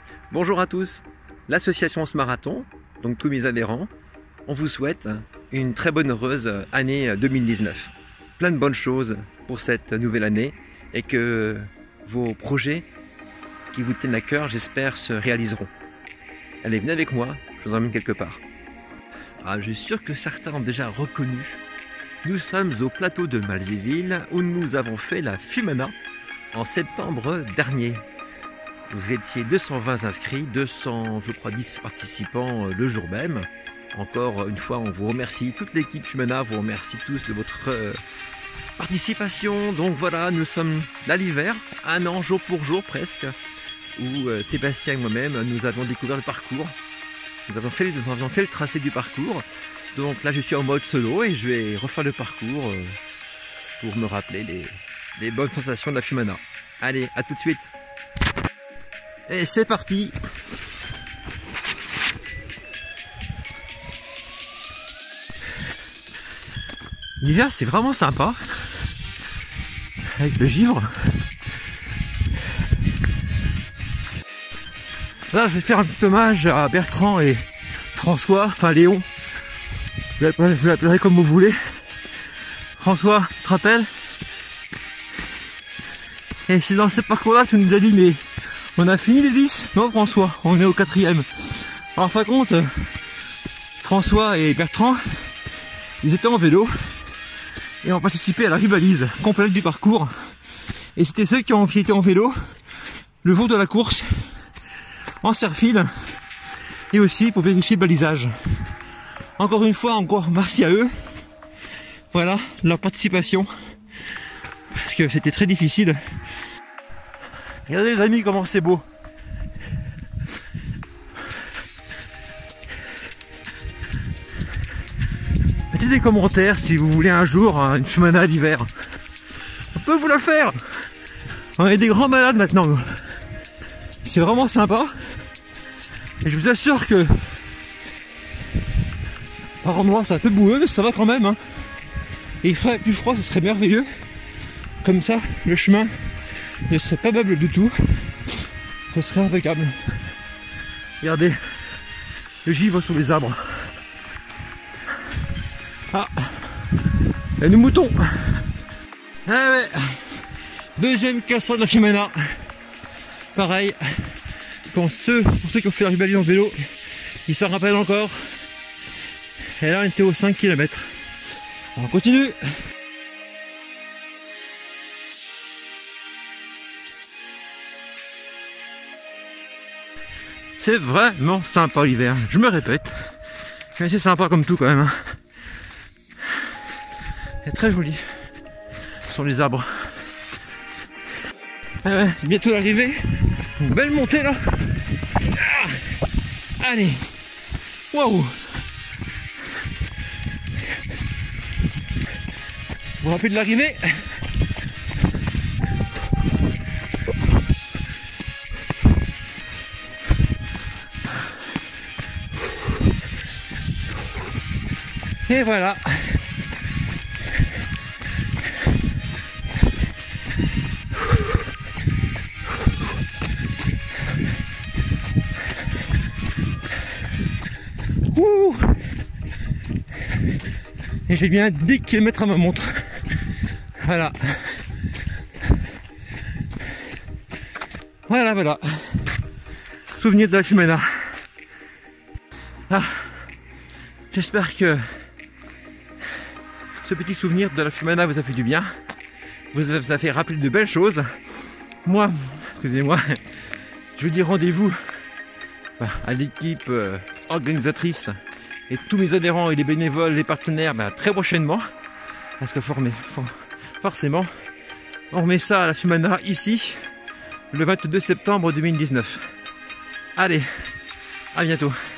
Bonjour à tous, l'association Ce Marathon, donc tous mes adhérents, on vous souhaite une très bonne heureuse année 2019. Plein de bonnes choses pour cette nouvelle année et que vos projets qui vous tiennent à cœur, j'espère, se réaliseront. Allez, venez avec moi, je vous emmène quelque part. Ah, je suis sûr que certains ont déjà reconnu. Nous sommes au plateau de Malzéville où nous avons fait la Fumana en septembre dernier. Vous étiez 220 inscrits, 200, je crois, 10 participants le jour même. Encore une fois, on vous remercie, toute l'équipe Fumana vous remercie tous de votre participation. Donc voilà, nous sommes là l'hiver, un an jour pour jour presque, où Sébastien et moi-même, nous avons découvert le parcours. Nous avions fait le tracé du parcours. Donc là, je suis en mode solo et je vais refaire le parcours pour me rappeler les bonnes sensations de la Fumana. Allez, à tout de suite. Et c'est parti. L'hiver, c'est vraiment sympa. Avec le givre. Là, je vais faire un petit hommage à Bertrand et François, enfin Léon. Vous l'appellerez comme vous voulez. François, tu te rappelles? Et c'est dans ce parcours-là que tu nous as dit, mais on a fini les 10? Non, François, on est au 4e. Alors, en fin de compte, François et Bertrand, ils étaient en vélo et ont participé à la ribalise complète du parcours. Et c'était ceux qui ont été en vélo le jour de la course, en serre-file, et aussi pour vérifier le balisage. Encore une fois, encore merci à eux. Voilà, leur participation. Parce que c'était très difficile. Regardez les amis, comment c'est beau. Mettez des commentaires si vous voulez un jour une Fumana l'hiver. On peut vous la faire. On est des grands malades maintenant. C'est vraiment sympa. Et je vous assure que par endroits c'est un peu boueux, mais ça va quand même. Hein. Et il ferait plus froid, ce serait merveilleux. Comme ça, le chemin ne serait pas bable du tout. Ce serait impeccable. Regardez le givre sous les arbres. Ah, et nos moutons. Ah ouais. Deuxième cassure de la Fumana. Pareil. Pour ceux qui ont fait la ribellion en vélo, ils s'en rappellent encore. Et là, on était aux 5 km. On continue. C'est vraiment sympa l'hiver, je me répète. Mais c'est sympa comme tout quand même. Hein. C'est très joli. Ce sont les arbres. Ah ouais, c'est bientôt l'arrivée. Une belle montée là. Ah, allez. Waouh. Vous vous rappelez de l'arrivée? Et voilà. Ouh. Et j'ai bien 10 km à ma montre. Voilà. Voilà. Souvenir de la Fumana. Ah. J'espère que ce petit souvenir de la Fumana vous a fait du bien. Vous a fait rappeler de belles choses. Moi, excusez-moi, je vous dis rendez-vous à l'équipe organisatrice et tous mes adhérents et les bénévoles, les partenaires, très prochainement. Parce que forcément, on remet ça à la Fumana ici, le 22 septembre 2019. Allez, à bientôt.